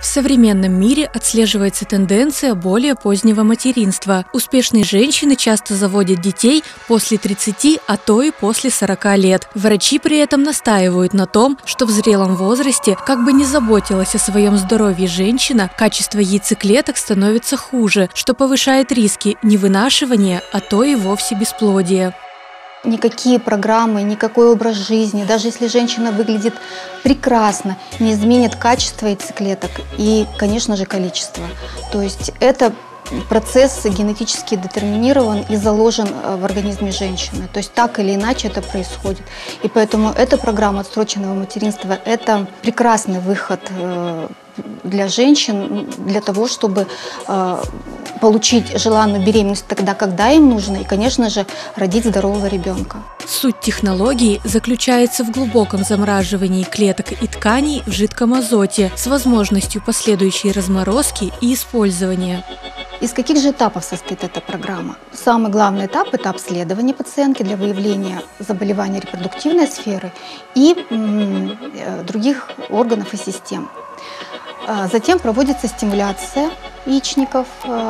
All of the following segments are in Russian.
В современном мире отслеживается тенденция более позднего материнства. Успешные женщины часто заводят детей после 30, а то и после 40 лет. Врачи при этом настаивают на том, что в зрелом возрасте, как бы ни заботилась о своем здоровье женщина, качество яйцеклеток становится хуже, что повышает риски невынашивания, а то и вовсе бесплодия. Никакие программы, никакой образ жизни, даже если женщина выглядит прекрасно, не изменит качество яйцеклеток и, конечно же, количество. То есть это процесс генетически детерминирован и заложен в организме женщины. То есть так или иначе это происходит. И поэтому эта программа отсроченного материнства – это прекрасный выход для женщин, для того, чтобы получить желанную беременность тогда, когда им нужно, и, конечно же, родить здорового ребенка. Суть технологии заключается в глубоком замораживании клеток и тканей в жидком азоте с возможностью последующей разморозки и использования. Из каких же этапов состоит эта программа? Самый главный этап – это обследование пациентки для выявления заболеваний репродуктивной сферы и других органов и систем. Затем проводится стимуляция яичников.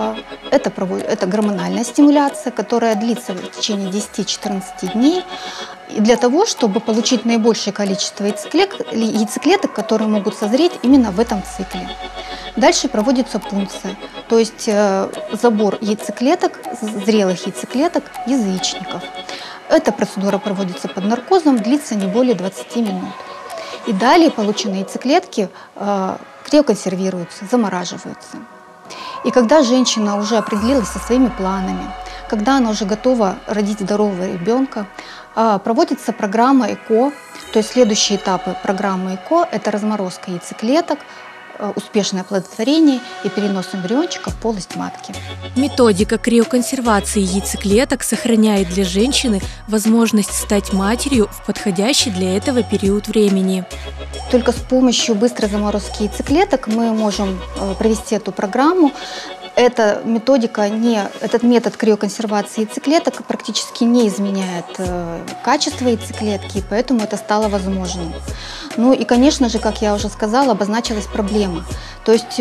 Это гормональная стимуляция, которая длится в течение 10-14 дней. И для того, чтобы получить наибольшее количество яйцеклеток, которые могут созреть именно в этом цикле. Дальше проводится пункция, то есть забор яйцеклеток, зрелых яйцеклеток из яичников. Эта процедура проводится под наркозом, длится не более 20 минут. И далее полученные яйцеклетки криоконсервируются, замораживаются. И когда женщина уже определилась со своими планами, когда она уже готова родить здорового ребенка, проводится программа ЭКО, то есть следующие этапы программы ЭКО – это разморозка яйцеклеток, успешное оплодотворение и перенос эмбриончика в полость матки. Методика криоконсервации яйцеклеток сохраняет для женщины возможность стать матерью в подходящий для этого период времени. Только с помощью быстрой заморозки яйцеклеток мы можем провести эту программу. Этот метод криоконсервации яйцеклеток практически не изменяет качество яйцеклетки, и поэтому это стало возможным. Ну и, конечно же, как я уже сказала, обозначилась проблема. То есть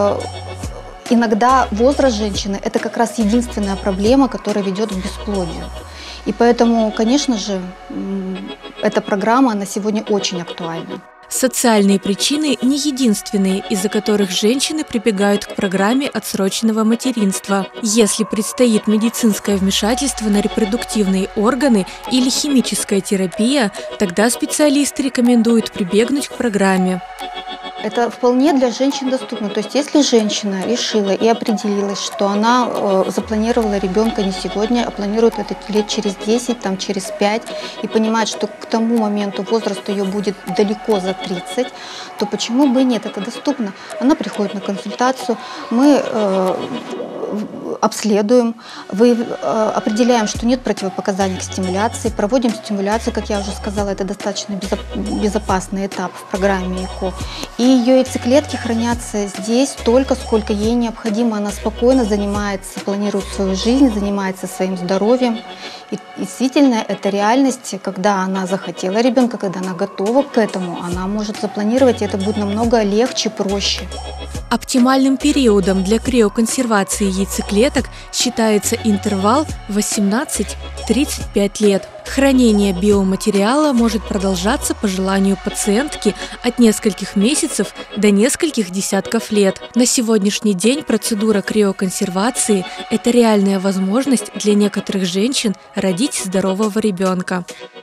иногда возраст женщины – это как раз единственная проблема, которая ведет к бесплодию. И поэтому, конечно же, эта программа на сегодня очень актуальна. Социальные причины не единственные, из-за которых женщины прибегают к программе отсроченного материнства. Если предстоит медицинское вмешательство на репродуктивные органы или химическая терапия, тогда специалисты рекомендуют прибегнуть к программе. Это вполне для женщин доступно. То есть если женщина решила и определилась, что она запланировала ребенка не сегодня, а планирует это лет через 10, через 5, и понимает, что к тому моменту возраст ее будет далеко за 30, то почему бы и нет, это доступно. Она приходит на консультацию, мы обследуем, определяем, что нет противопоказаний к стимуляции, проводим стимуляцию, как я уже сказала, это достаточно безопасный этап в программе ЭКО. И ее яйцеклетки хранятся здесь столько, сколько ей необходимо. Она спокойно занимается, планирует свою жизнь, занимается своим здоровьем. И действительно, это реальность, когда она захотела ребенка, когда она готова к этому, она может запланировать, и это будет намного легче, проще. Оптимальным периодом для криоконсервации яйцеклеток считается интервал 18-35 лет. Хранение биоматериала может продолжаться по желанию пациентки от нескольких месяцев до нескольких десятков лет. На сегодняшний день процедура криоконсервации – это реальная возможность для некоторых женщин родить здорового ребенка.